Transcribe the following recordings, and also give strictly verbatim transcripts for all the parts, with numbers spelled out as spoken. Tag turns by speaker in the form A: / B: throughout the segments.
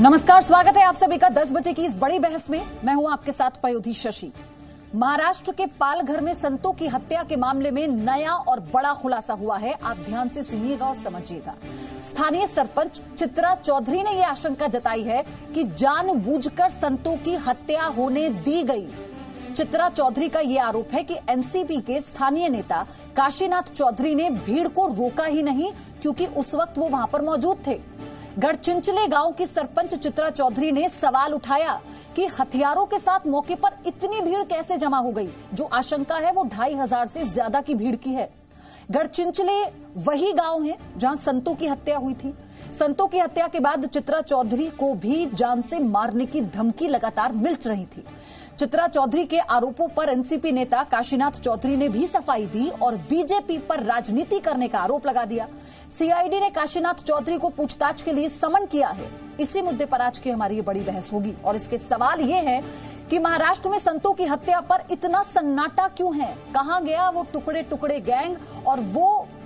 A: नमस्कार, स्वागत है आप सभी का दस बजे की इस बड़ी बहस में। मैं हूं आपके साथ पयोधी शशि। महाराष्ट्र के पालघर में संतों की हत्या के मामले में नया और बड़ा खुलासा हुआ है। आप ध्यान से सुनिएगा और समझिएगा। स्थानीय सरपंच चित्रा चौधरी ने यह आशंका जताई है कि जानबूझकर संतों की हत्या होने दी गई। चित्रा चौधरी का यह आरोप है कि एनसीपी के स्थानीय नेता काशीनाथ चौधरी ने भीड़ को रोका ही नहीं, क्योंकि उस वक्त वो वहां पर मौजूद थे। गढ़चिंचले गांव की सरपंच चित्रा चौधरी ने सवाल उठाया कि हथियारों के साथ मौके पर इतनी भीड़ कैसे जमा हो गई। जो आशंका है वो ढाई हजार से ज्यादा की भीड़ की है। गढ़चिंचले वही गांव है जहां संतों की हत्या हुई थी। संतों की हत्या के बाद चित्रा चौधरी को भी जान से मारने की धमकी लगातार मिल रही थी। चित्रा चौधरी के आरोपों पर एनसीपी नेता काशीनाथ चौधरी ने भी सफाई दी और बीजेपी पर राजनीति करने का आरोप लगा दिया। सीआईडी ने काशीनाथ चौधरी को पूछताछ के लिए समन किया है। इसी मुद्दे पर आज की हमारी ये बड़ी बहस होगी और इसके सवाल ये है कि महाराष्ट्र में संतों की हत्या पर इतना सन्नाटा क्यों है। कहां गया वो टुकड़े टुकड़े गैंग और वो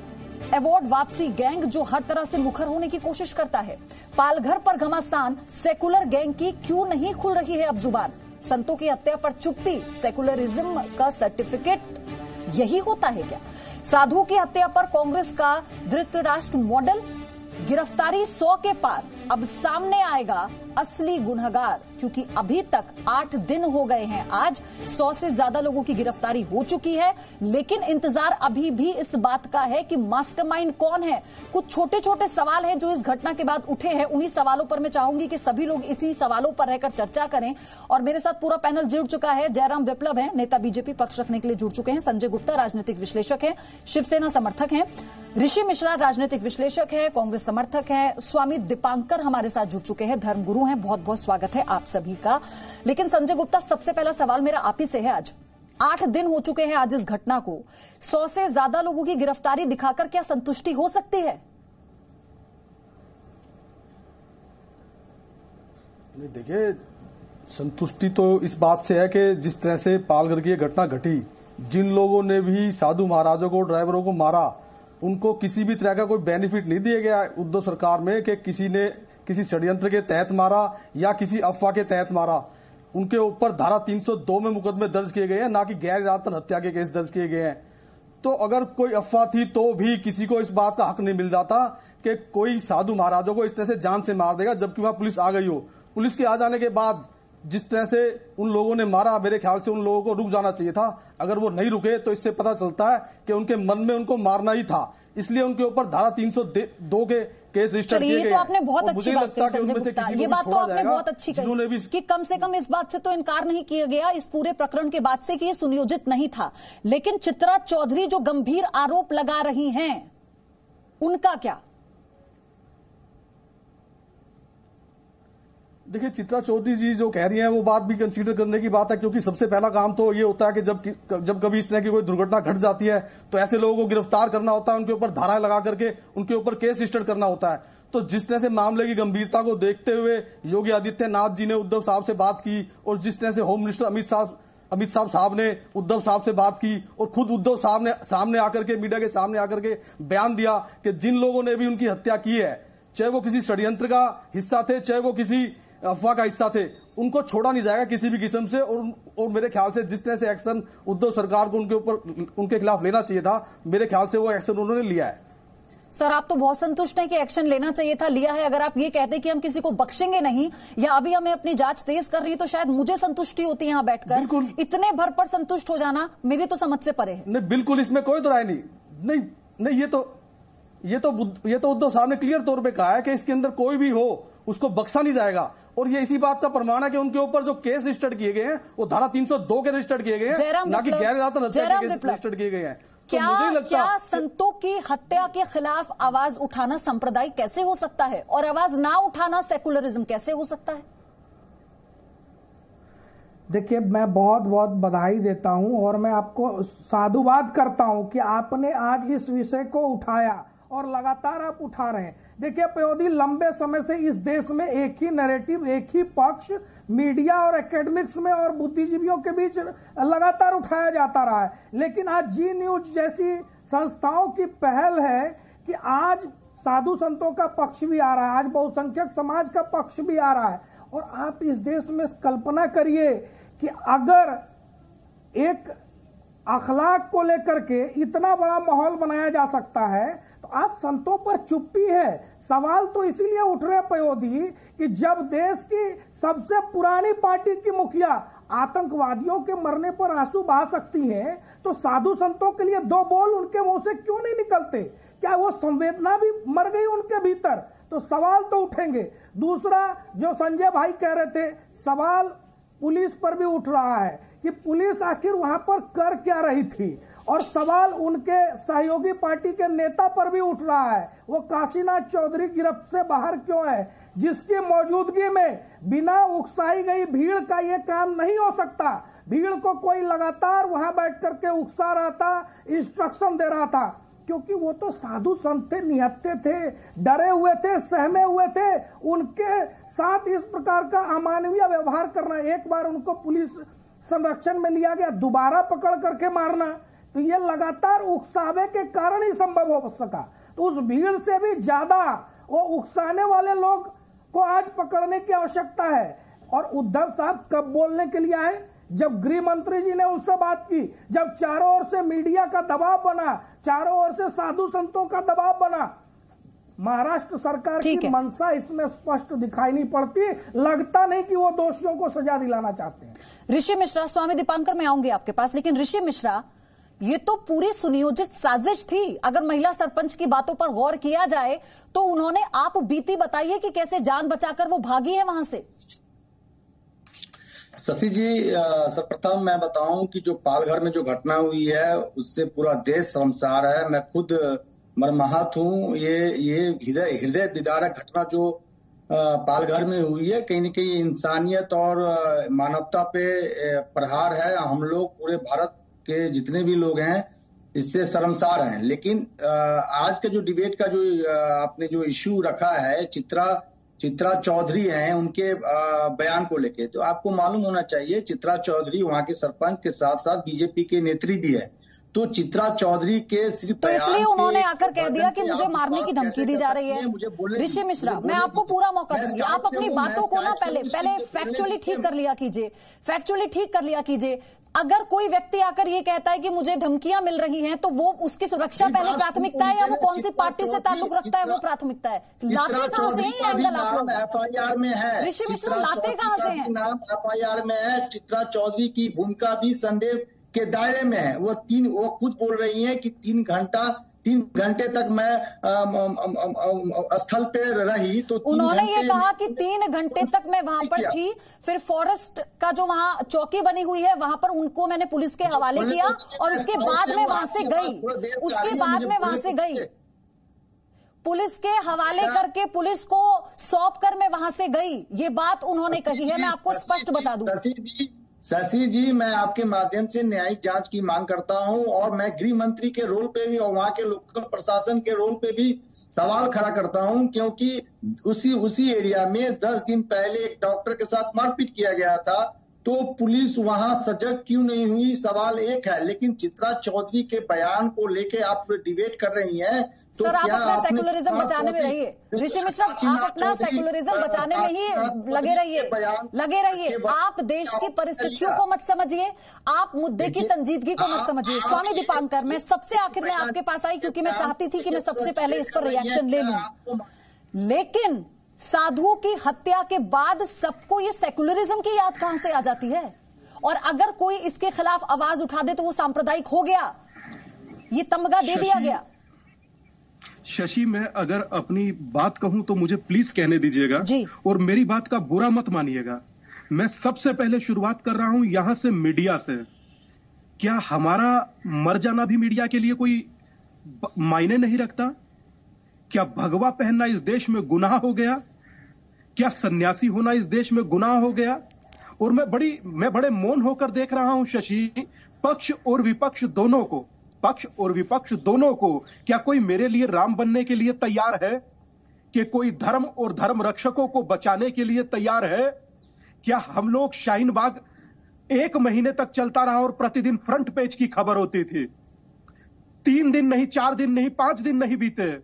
A: अवार्ड वापसी गैंग जो हर तरह से मुखर होने की कोशिश करता है। पालघर पर घमासान सेकुलर गैंग की क्यों नहीं खुल रही है अब जुबान। संतों की हत्या पर चुप्पी सेकुलरिज्म का सर्टिफिकेट यही होता है क्या। साधुओं की हत्या पर कांग्रेस का धृतराष्ट्र मॉडल। गिरफ्तारी सौ के पार। अब सामने आएगा असली गुनहगार, क्योंकि अभी तक आठ दिन हो गए हैं। आज सौ से ज्यादा लोगों की गिरफ्तारी हो चुकी है, लेकिन इंतजार अभी भी इस बात का है कि मास्टरमाइंड कौन है। कुछ छोटे छोटे सवाल हैं जो इस घटना के बाद उठे हैं। उन्हीं सवालों पर मैं चाहूंगी कि सभी लोग इसी सवालों पर रहकर चर्चा करें। और मेरे साथ पूरा पैनल जुड़ चुका है। जयराम विप्लव हैं, नेता बीजेपी पक्ष रखने के लिए जुड़ चुके हैं। संजय गुप्ता राजनीतिक विश्लेषक हैं, शिवसेना समर्थक हैं। ऋषि मिश्रा राजनीतिक विश्लेषक है, कांग्रेस समर्थक है। स्वामी दीपांकर हमारे साथ जुड़ चुके हैं, धर्मगुरु हैं। बहुत बहुत स्वागत है आप सभी का। लेकिन संजय गुप्ता, सबसे पहला सवाल मेरा आप ही से है। आज आठ दिन हो चुके हैं आज इस घटना को। सौ से ज्यादा लोगों की गिरफ्तारी दिखाकर क्या संतुष्टि हो सकती है?
B: देखिए, संतुष्टि तो इस बात से है कि जिस तरह से पालघर की घटना घटी, जिन लोगों ने भी साधु महाराजों को, ड्राइवरों को मारा, उनको किसी भी तरह का कोई बेनिफिट नहीं दिया गया उद्धव सरकार में कि किसी ने किसी षड्यंत्र के तहत मारा या किसी अफवाह के तहत मारा। उनके ऊपर धारा तीन सौ दो में मुकदमे दर्ज किए गए हैं, ना कि गैर इरादतन हत्या के केस दर्ज किए गए हैं। तो अगर कोई अफवाह थी तो भी किसी को इस बात का हक नहीं मिल जाता कि कोई साधु महाराजों को इस तरह से जान से मार देगा, जबकि वहां पुलिस आ गई हो। पुलिस के आ जाने के बाद जिस तरह से उन लोगों ने मारा, मेरे ख्याल से उन लोगों को रुक जाना चाहिए था। अगर वो नहीं रुके तो इससे पता चलता है कि उनके मन में उनको मारना ही था, इसलिए उनके ऊपर धारा तीन सौ दो के केस रजिस्टर किए गए।
A: तो आपने बहुत अच्छी बात कही संजय गुप्ता, ये बात तो आपने बहुत अच्छी कही कि कम से कम इस बात से तो इनकार नहीं किया गया इस पूरे प्रकरण के बाद से कि ये सुनियोजित नहीं था। लेकिन चित्रा चौधरी जो गंभीर आरोप लगा रही हैं, उनका क्या?
B: देखिए, चित्रा चौधरी जी जो कह रही हैं वो बात भी कंसीडर करने की बात है, क्योंकि सबसे पहला काम तो ये होता है कि जब जब कभी इस तरह की कोई दुर्घटना घट जाती है तो ऐसे लोगों को गिरफ्तार करना होता है, उनके ऊपर धाराएं लगा करके उनके ऊपर केस रजिस्टर करना होता है। तो जिस तरह से मामले की गंभीरता को देखते हुए योगी आदित्यनाथ जी ने उद्धव साहब से बात की, और जिस तरह से होम मिनिस्टर अमित साहब अमित साहब साहब ने उद्धव साहब से बात की, और खुद उद्धव साहब ने सामने आकर के मीडिया के सामने आकर के बयान दिया कि जिन लोगों ने भी उनकी हत्या की है, चाहे वो किसी षड्यंत्र का हिस्सा थे, चाहे वो किसी अफवाह का हिस्सा थे, उनको छोड़ा नहीं जाएगा किसी भी किस्म से। और, और मेरे ख्याल से जिस तरह से एक्शन उद्धव सरकार को उनके ऊपर उनके खिलाफ लेना चाहिए था, मेरे ख्याल से वो एक्शन उन्होंने लिया है।
A: सर, आप तो बहुत संतुष्ट हैं कि एक्शन लेना चाहिए था, लिया है। अगर आप ये कहते कि हम किसी को बख्शेंगे नहीं या अभी हमें अपनी जांच तेज कर रही है, तो शायद मुझे संतुष्टि होती है यहाँ बैठकर।
B: बिल्कुल,
A: इतने भर पर संतुष्ट हो जाना मेरी तो समझ से परे है।
B: नहीं, बिल्कुल, इसमें कोई दोराय नहीं। नहीं नहीं ये तो ये तो ये तो उद्धव साहब ने क्लियर तौर पे कहा है कि इसके अंदर कोई भी हो उसको बख्शा नहीं जाएगा। और ये इसी बात का प्रमाण है कि उनके ऊपर जो केस रजिस्टर्ड किए गए हैं वो धारा तीन सौ दो के रजिस्टर्ड किए गए हैं, ना कि गैर इरादतन हत्या के केस रजिस्टर्ड किए गए हैं।
A: क्या
B: तो मुझे लगता
A: क्या संतों की हत्या के खिलाफ आवाज उठाना सांप्रदायिक कैसे हो सकता है, और आवाज ना उठाना सेकुलरिज्म कैसे हो सकता है?
C: देखिए, मैं बहुत बहुत बधाई देता हूं और मैं आपको साधुवाद करता हूं कि आपने आज इस विषय को उठाया और लगातार आप उठा रहे हैं। देखिए पयोधी, लंबे समय से इस देश में एक ही नैरेटिव, एक ही पक्ष मीडिया और एकेडमिक्स में और बुद्धिजीवियों के बीच लगातार उठाया जाता रहा है। लेकिन आज जी न्यूज जैसी संस्थाओं की पहल है कि आज साधु संतों का पक्ष भी आ रहा है, आज बहुसंख्यक समाज का पक्ष भी आ रहा है। और आप इस देश में कल्पना करिए कि अगर एक अखलाक को लेकर के इतना बड़ा माहौल बनाया जा सकता है, तो आज संतों पर चुप्पी है। सवाल तो इसीलिए उठ रहे पयोधी कि जब देश की सबसे पुरानी पार्टी की मुखिया आतंकवादियों के मरने पर आंसू बहा सकती हैं, तो साधु संतों के लिए दो बोल उनके मुंह से क्यों नहीं निकलते? क्या वो संवेदना भी मर गई उनके भीतर? तो सवाल तो उठेंगे। दूसरा, जो संजय भाई कह रहे थे, सवाल पुलिस पर भी उठ रहा है कि पुलिस आखिर वहां पर कर क्या रही थी, और सवाल उनके सहयोगी पार्टी के नेता पर भी उठ रहा है, वो काशीनाथ चौधरी गिरफ्त से बाहर क्यों है, जिसकी मौजूदगी में बिना उकसाई गई भीड़ का ये काम नहीं हो सकता। भीड़ को कोई लगातार वहां बैठ करके उकसा रहा था, इंस्ट्रक्शन दे रहा था, क्योंकि वो तो साधु संत थे, निहत्थे थे, डरे हुए थे, सहमे हुए थे। उनके साथ इस प्रकार का अमानवीय व्यवहार करना, एक बार उनको पुलिस संरक्षण में लिया गया, दोबारा पकड़ करके मारना, तो ये लगातार उकसावे के कारण ही संभव हो सका। तो उस भीड़ से भी ज्यादा वो उकसाने वाले लोग को आज पकड़ने की आवश्यकता है। और उद्धव साहब कब बोलने के लिए आए? जब गृह मंत्री जी ने उनसे बात की, जब चारों ओर से मीडिया का दबाव बना, चारों ओर से साधु संतों का दबाव बना। महाराष्ट्र सरकार की मंशा इसमें स्पष्ट दिखाई नहीं पड़ती। लगता नहीं कि वो दोषियों को सजा दिलाना चाहते हैं।
A: ऋषि मिश्रा, स्वामी दीपांकर मैं आऊंगी आपके पास, लेकिन ऋषि मिश्रा, ये तो पूरी सुनियोजित साजिश थी। अगर महिला सरपंच की बातों पर गौर किया जाए तो उन्होंने आप बीती बताई है कि कैसे जान बचाकर वो भागी है वहां से।
D: शशि जी, सर्वप्रथम मैं बताऊं कि जो पालघर में जो घटना हुई है उससे पूरा देश शर्मसार है। मैं खुद मर्माहत हूं। ये ये हृदय हृदय विदारक घटना जो पालघर में हुई है, कहीं न कहीं इंसानियत और मानवता पे प्रहार है। हम लोग पूरे भारत के जितने भी लोग हैं इससे शर्मसार हैं। लेकिन आज के जो डिबेट का जो आपने जो इश्यू रखा है, चित्रा चित्रा चौधरी हैं, उनके बयान को लेके, तो आपको मालूम होना चाहिए चित्रा चौधरी वहां के सरपंच के साथ साथ बीजेपी के नेत्री भी है। तो चित्रा चौधरी के सिर्फ
A: तो इसलिए उन्होंने आकर कह दिया कि मुझे मारने की धमकी दी जा रही है। ऋषि मिश्रा, मैं आपको पूरा मौका दूंगी, आप अपनी बातों को ना पहले पहले फैक्चुअली ठीक कर लिया कीजिए, फैक्चुअली ठीक कर लिया कीजिए। अगर कोई व्यक्ति आकर ये कहता है कि मुझे धमकियां मिल रही हैं, तो वो उसकी सुरक्षा पहले प्राथमिकता है, या वो कौन सी पार्टी से ताल्लुक रखता है वो प्राथमिकता है? लाते कहां से हैं ये एंगल आप लोग?
D: एफ आई आर में है
A: ऋषि मिश्रा, लाते कहां से हैं?
D: नाम एफ आई आर में है। चित्रा चौधरी की भूमिका भी संदेह के दायरे में है। वो तीन वो खुद बोल रही हैं कि तीन घंटा तीन घंटे तक मैं स्थल पे रही। तो
A: उन्होंने ये कहा कि तीन घंटे तक मैं वहां पर थी, फिर फॉरेस्ट का जो वहां चौकी बनी हुई है वहां पर उनको मैंने पुलिस के हवाले किया, और उसके बाद में वहां से गई उसके बाद में वहां से गई पुलिस के हवाले करके, पुलिस को सौंप कर मैं वहां से गई। ये बात उन्होंने कही है, मैं आपको स्पष्ट बता दूं।
D: शशि जी, मैं आपके माध्यम से न्यायिक जांच की मांग करता हूं, और मैं गृह मंत्री के रोल पे भी और वहां के लोकल प्रशासन के रोल पे भी सवाल खड़ा करता हूं, क्योंकि उसी उसी एरिया में दस दिन पहले एक डॉक्टर के साथ मारपीट किया गया था। तो पुलिस वहां सजग क्यों नहीं हुई, सवाल एक है। लेकिन चित्रा चौधरी के बयान को लेके आप डिबेट कर रही हैं, तो
A: सर, आप अपना सेकुलरिज्म बचाने में रहिए। ऋषि मिश्रा, आप अपना सेकुलरिज्म बचाने में ही लगे रहिए लगे रहिए आप देश की परिस्थितियों को मत समझिए, आप मुद्दे की संजीदगी को मत समझिए। स्वामी दीपांकर, मैं सबसे आखिर में आपके पास आई क्योंकि मैं चाहती थी कि मैं सबसे पहले इस पर रिएक्शन ले लूं, लेकिन साधुओं की हत्या के बाद सबको ये सेकुलरिज्म की याद कहां से आ जाती है? और अगर कोई इसके खिलाफ आवाज उठा दे तो वो सांप्रदायिक हो गया, ये तमगा दे दिया गया।
E: शशि, मैं अगर अपनी बात कहूं तो मुझे प्लीज कहने दीजिएगा, और मेरी बात का बुरा मत मानिएगा। मैं सबसे पहले शुरुआत कर रहा हूं यहां से, मीडिया से। क्या हमारा मर जाना भी मीडिया के लिए कोई मायने नहीं रखता? क्या भगवा पहनना इस देश में गुनाह हो गया? क्या सन्यासी होना इस देश में गुनाह हो गया? और मैं बड़ी मैं बड़े मौन होकर देख रहा हूं शशि, पक्ष और विपक्ष दोनों को पक्ष और विपक्ष दोनों को। क्या कोई मेरे लिए राम बनने के लिए तैयार है? कि कोई धर्म और धर्म रक्षकों को बचाने के लिए तैयार है? क्या हम लोग शाहीन बाग एक महीने तक चलता रहा और प्रतिदिन फ्रंट पेज की खबर होती थी, तीन दिन नहीं, चार दिन नहीं, पांच दिन नहीं बीते,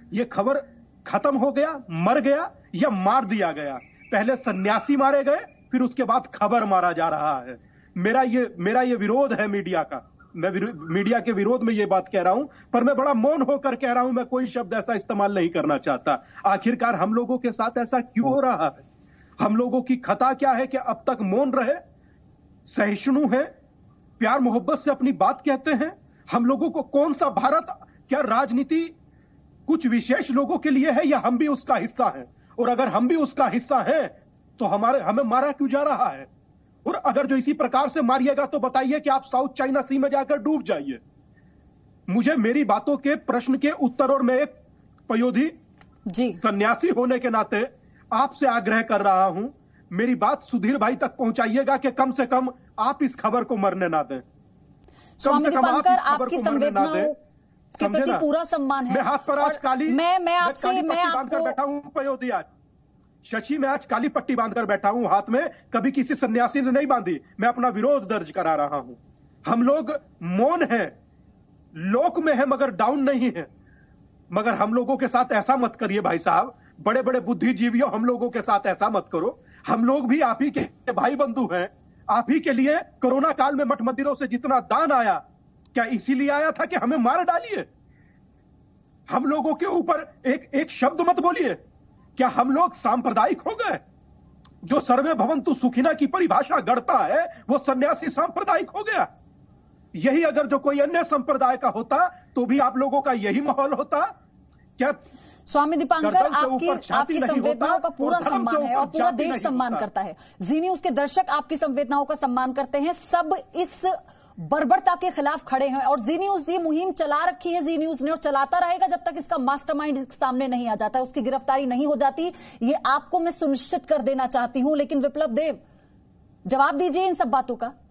E: ये खबर खत्म हो गया, मर गया या मार दिया गया। पहले सन्यासी मारे गए, फिर उसके बाद खबर मारा जा रहा है। मेरा ये मेरा ये विरोध है मीडिया का। मैं मीडिया के विरोध में ये बात कह रहा हूं, पर मैं बड़ा मौन होकर कह रहा हूं। मैं कोई शब्द ऐसा इस्तेमाल नहीं करना चाहता। आखिरकार हम लोगों के साथ ऐसा क्यों हो रहा है? हम लोगों की खता क्या है कि अब तक मौन रहे, सहिष्णु है, प्यार मोहब्बत से अपनी बात कहते हैं। हम लोगों को कौन सा भारत, क्या राजनीति कुछ विशेष लोगों के लिए है या हम भी उसका हिस्सा हैं? और अगर हम भी उसका हिस्सा हैं तो हमारे हमें मारा क्यों जा रहा है? और अगर जो इसी प्रकार से मारिएगा तो बताइए कि आप साउथ चाइना सी में जाकर डूब जाइए। मुझे मेरी बातों के प्रश्न के उत्तर, और मैं एक पयोधी जी सन्यासी होने के नाते आपसे आग्रह कर रहा हूं, मेरी बात सुधीर भाई तक पहुंचाइएगा कि कम से कम आप इस खबर को मरने ना दें।
A: स्वामी दीपांकर, आपकी संवेदनाओं के प्रति पूरा सम्मान है।
E: मैं हाथ पर आज काली
A: मैं मैं आपसे मैं आपको
E: बैठा हूं पयोधी। आज शशि, मैं आज काली पट्टी बांधकर बैठा हूं हाथ में, कभी किसी सन्यासी ने नहीं बांधी। मैं अपना विरोध दर्ज करा रहा हूं। हम लोग मौन हैं, लोक में है मगर डाउन नहीं है। मगर हम लोगों के साथ ऐसा मत करिए भाई साहब, बड़े बड़े बुद्धिजीवियों, हम लोगों के साथ ऐसा मत करो। हम लोग भी आप ही के भाई बंधु हैं। आप ही के लिए कोरोना काल में मठ मंदिरों से जितना दान आया, क्या इसीलिए आया था कि हमें मार डालिए? हम लोगों के ऊपर एक एक शब्द मत बोलिए। क्या हम लोग सांप्रदायिक हो गए? जो सर्वे भवन्तु सुखिना की परिभाषा गढ़ता है वो सन्यासी सांप्रदायिक हो गया। यही अगर जो कोई अन्य संप्रदाय का होता तो भी आप लोगों का यही माहौल होता क्या?
A: स्वामी दीपांकर, आपकी आपकी संवेदनाओं का पूरा सम्मान है और पूरा देश सम्मान करता है। जी न्यूज के दर्शक आपकी संवेदनाओं का सम्मान करते हैं। सब इस बर्बरता के खिलाफ खड़े हैं और जी न्यूज ये मुहिम चला रखी है जी न्यूज ने, और चलाता रहेगा जब तक इसका मास्टरमाइंड सामने नहीं आ जाता, उसकी गिरफ्तारी नहीं हो जाती। ये आपको मैं सुनिश्चित कर देना चाहती हूं। लेकिन विप्लव देव, जवाब दीजिए इन सब बातों का।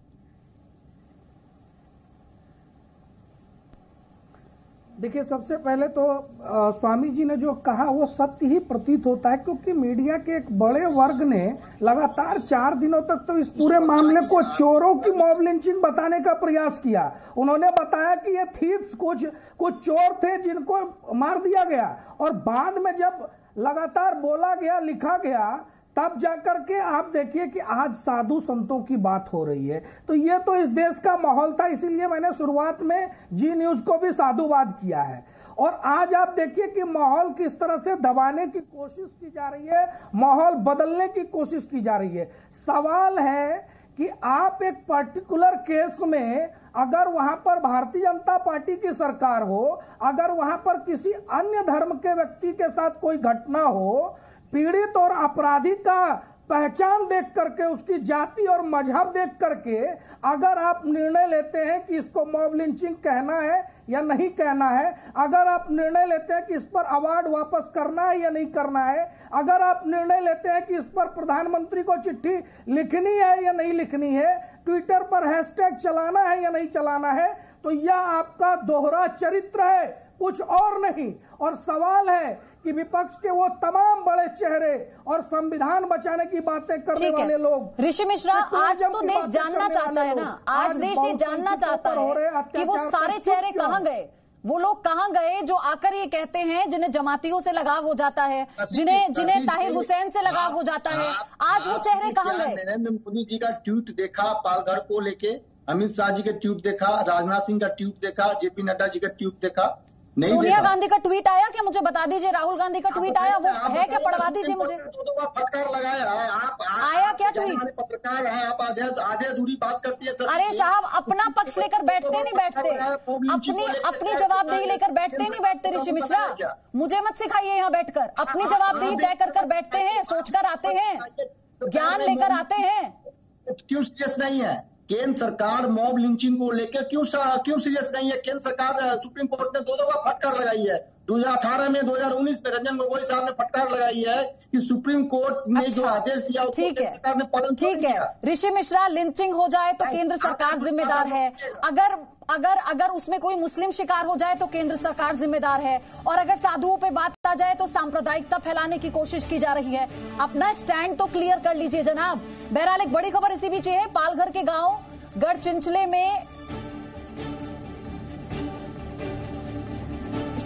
C: देखिए, सबसे पहले तो आ, स्वामी जी ने जो कहा वो सत्य ही प्रतीत होता है, क्योंकि मीडिया के एक बड़े वर्ग ने लगातार चार दिनों तक तो इस पूरे मामले को चोरों की मॉब लिंचिंग बताने का प्रयास किया। उन्होंने बताया कि ये थीव्स कुछ कुछ चोर थे जिनको मार दिया गया, और बाद में जब लगातार बोला गया, लिखा गया, तब जाकर के आप देखिए कि आज साधु संतों की बात हो रही है। तो ये तो इस देश का माहौल था, इसीलिए मैंने शुरुआत में जी न्यूज को भी साधुवाद किया है। और आज आप देखिए कि माहौल किस तरह से दबाने की कोशिश की जा रही है, माहौल बदलने की कोशिश की जा रही है। सवाल है कि आप एक पर्टिकुलर केस में अगर वहां पर भारतीय जनता पार्टी की सरकार हो, अगर वहां पर किसी अन्य धर्म के व्यक्ति के साथ कोई घटना हो, पीड़ित और अपराधी का पहचान देख करके, उसकी जाति और मजहब देख करके अगर आप निर्णय लेते हैं कि इसको मॉब लिंचिंग कहना है या नहीं कहना है, अगर आप निर्णय लेते हैं कि इस पर अवार्ड वापस करना है या नहीं करना है, अगर आप निर्णय लेते हैं कि इस पर प्रधानमंत्री को चिट्ठी लिखनी है या नहीं लिखनी है, ट्विटर पर हैशटैग चलाना है या नहीं चलाना है, तो यह आपका दोहरा चरित्र है, कुछ और नहीं। और सवाल है कि विपक्ष के वो तमाम बड़े चेहरे और संविधान बचाने की बातें करने वाले लोग,
A: ऋषि मिश्रा, आज तो देश जानना चाहता है ना, आज देश ये जानना चाहता है कि वो सारे चेहरे कहां गए, वो लोग कहां गए जो आकर ये कहते हैं, जिन्हें जमातियों से लगाव हो जाता है, जिन्हें जिन्हें ताहिर हुसैन से लगाव हो जाता है, आज वो चेहरे कहां गए?
D: नरेंद्र मोदी जी का ट्वीट देखा पालघर को लेके, अमित शाह जी का ट्वीट देखा, राजनाथ सिंह का ट्वीट देखा, जेपी नड्डा जी का ट्वीट देखा,
A: सोनिया गांधी का ट्वीट आया क्या? मुझे बता दीजिए। राहुल गांधी का ट्वीट आया, वो है क्या? पढ़वा दीजिए मुझे।
D: तो तो फटकार लगाया है आप,
A: आया क्या ट्वीट?
D: पत्रकार है आप, आधे आधे अधूरी बात करती है।
A: अरे साहब, अपना पक्ष लेकर बैठते नहीं बैठते, अपनी अपनी जवाबदेही लेकर बैठते नहीं बैठते। ऋषि मिश्रा, मुझे मत सिखाइए यहाँ बैठकर, अपनी जवाबदेही तय कर कर बैठते हैं, सोचकर आते हैं, ज्ञान लेकर आते हैं।
D: क्यों सीरियस नहीं है केंद्र सरकार मॉब लिंचिंग को लेकर? क्यों क्यों सीरियस नहीं है केंद्र सरकार? सुप्रीम कोर्ट ने दो दो बार फटकार लगाई है, दो हज़ार अठारह में, दो हज़ार उन्नीस में रंजन गोगोई साहब ने फटकार लगाई है कि सुप्रीम कोर्ट ने अच्छा, जो आदेश दिया उसको केंद्र सरकार ने पालन नहीं किया।
A: ठीक है ऋषि मिश्रा, लिंचिंग हो जाए तो केंद्र सरकार जिम्मेदार है, अगर अगर अगर उसमें कोई मुस्लिम शिकार हो जाए तो केंद्र सरकार जिम्मेदार है, और अगर साधुओं पे बात आ जाए तो सांप्रदायिकता फैलाने की कोशिश की जा रही है। अपना स्टैंड तो क्लियर कर लीजिए जनाब। बहरहाल एक बड़ी खबर इसी बीच है, पालघर के गांव गढ़चिंचले में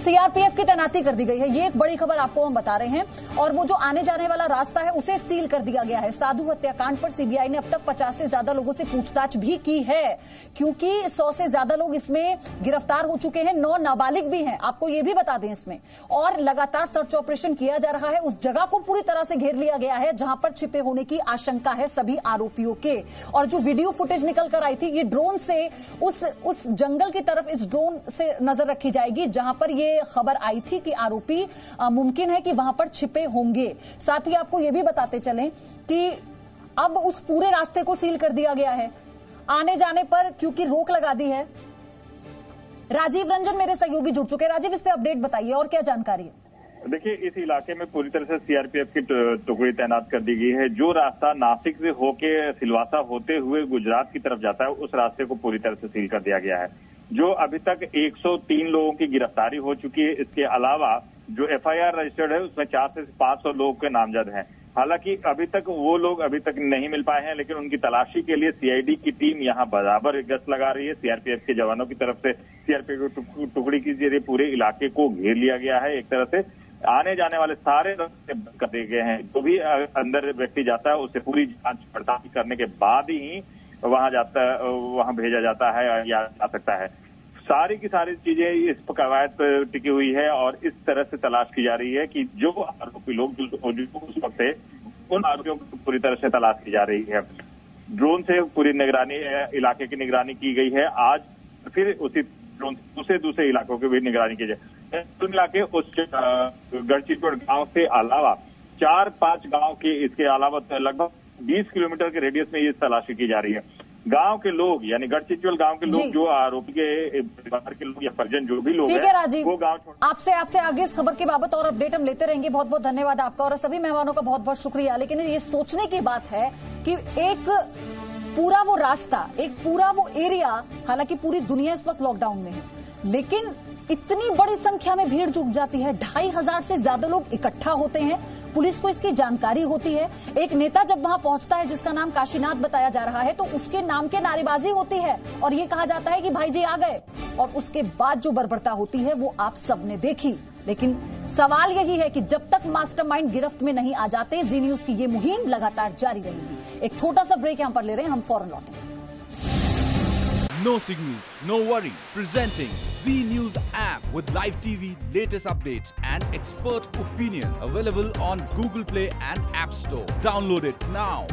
A: सीआरपीएफ की तैनाती कर दी गई है, ये एक बड़ी खबर आपको हम बता रहे हैं। और वो जो आने जाने वाला रास्ता है उसे सील कर दिया गया है। साधु हत्याकांड पर सीबीआई ने अब तक पचास से ज्यादा लोगों से पूछताछ भी की है, क्योंकि सौ से ज्यादा लोग इसमें गिरफ्तार हो चुके हैं, नौ नाबालिग भी हैं, आपको ये भी बता दें इसमें। और लगातार सर्च ऑपरेशन किया जा रहा है, उस जगह को पूरी तरह से घेर लिया गया है जहां पर छिपे होने की आशंका है सभी आरोपियों के। और जो वीडियो फुटेज निकल कर आई थी, ये ड्रोन से उस उस जंगल की तरफ इस ड्रोन से नजर रखी जाएगी जहां पर ये खबर आई थी कि आरोपी मुमकिन है कि वहां पर छिपे होंगे। साथ ही आपको यह भी बताते चलें कि अब उस पूरे रास्ते को सील कर दिया गया है, आने जाने पर क्योंकि रोक लगा दी है। राजीव रंजन मेरे सहयोगी जुड़ चुके हैं। राजीव, इस पे अपडेट बताइए और क्या जानकारी है?
F: देखिए, इस इलाके में पूरी तरह से सीआरपीएफ की टुकड़ी तैनात कर दी गई है। जो रास्ता नासिक से होके सिलवासा होते हुए गुजरात की तरफ जाता है, उस रास्ते को पूरी तरह से सील कर दिया गया है। जो अभी तक एक सौ तीन लोगों की गिरफ्तारी हो चुकी है। इसके अलावा जो एफआईआर रजिस्टर्ड है उसमें चार से पांच सौ लोग के नामजद हैं। हालांकि अभी तक वो लोग अभी तक नहीं मिल पाए हैं, लेकिन उनकी तलाशी के लिए सीआईडी की टीम यहाँ बराबर गश्त लगा रही है। सीआरपीएफ के जवानों की तरफ से सीआरपीएफ की टुकड़ी के जरिए पूरे इलाके को घेर लिया गया है। एक तरह से आने जाने वाले सारे रास्ते बंद कर दिए गए हैं। जो भी अंदर व्यक्ति जाता है उसे पूरी जांच पड़ताल करने के बाद ही वहां जाता वहां भेजा जाता है या जा सकता है। सारी की सारी चीजें इस कवायद पर टिकी हुई है और इस तरह से तलाश की जा रही है कि जो आरोपी लोग जो उस वक्त थे, उन आरोपियों को पूरी तरह से तलाश की जा रही है। ड्रोन से पूरी निगरानी, इलाके की निगरानी की गई है। आज फिर उसी ड्रोन दूसरे दूसरे इलाकों की भी निगरानी की जाए। इलाके उस गढ़चिचोड़ गांव से अलावा चार पांच गांव के इसके अलावा लगभग बीस किलोमीटर के रेडियस में ये तलाशी की जा रही है। गांव के लोग यानी गढ़चिचोल गांव के लोग, जो आरोपी के परिवार के लोग या परिजन जो भी लोग
A: ठीक है राजीव,
F: वो गांव छोड़
A: आपसे आपसे आगे इस खबर की बाबत और अपडेट हम लेते रहेंगे। बहुत बहुत धन्यवाद आपका और सभी मेहमानों का बहुत बहुत शुक्रिया। लेकिन ये सोचने की बात है कि एक पूरा वो रास्ता, एक पूरा वो एरिया, हालांकि पूरी दुनिया इस वक्त लॉकडाउन में है, लेकिन इतनी बड़ी संख्या में भीड़ जुट जाती है। ढाई हजार से ज्यादा लोग इकट्ठा होते हैं, पुलिस को इसकी जानकारी होती है। एक नेता जब वहां पहुंचता है जिसका नाम काशीनाथ बताया जा रहा है, तो उसके नाम के नारेबाजी होती है और ये कहा जाता है कि भाई जी आ गए। और उसके बाद जो बर्बरता होती है वो आप सबने देखी। लेकिन सवाल यही है कि जब तक मास्टरमाइंड गिरफ्त में नहीं आ जाते, जी न्यूज की ये मुहिम लगातार जारी रहेगी। एक छोटा सा ब्रेक यहां पर ले रहे हैं, हम फौरन लौटेंगे।
G: No signal, no worry. Presenting Z News app with live T V, latest updates and expert opinion. Available on Google Play and App Store. Download it now.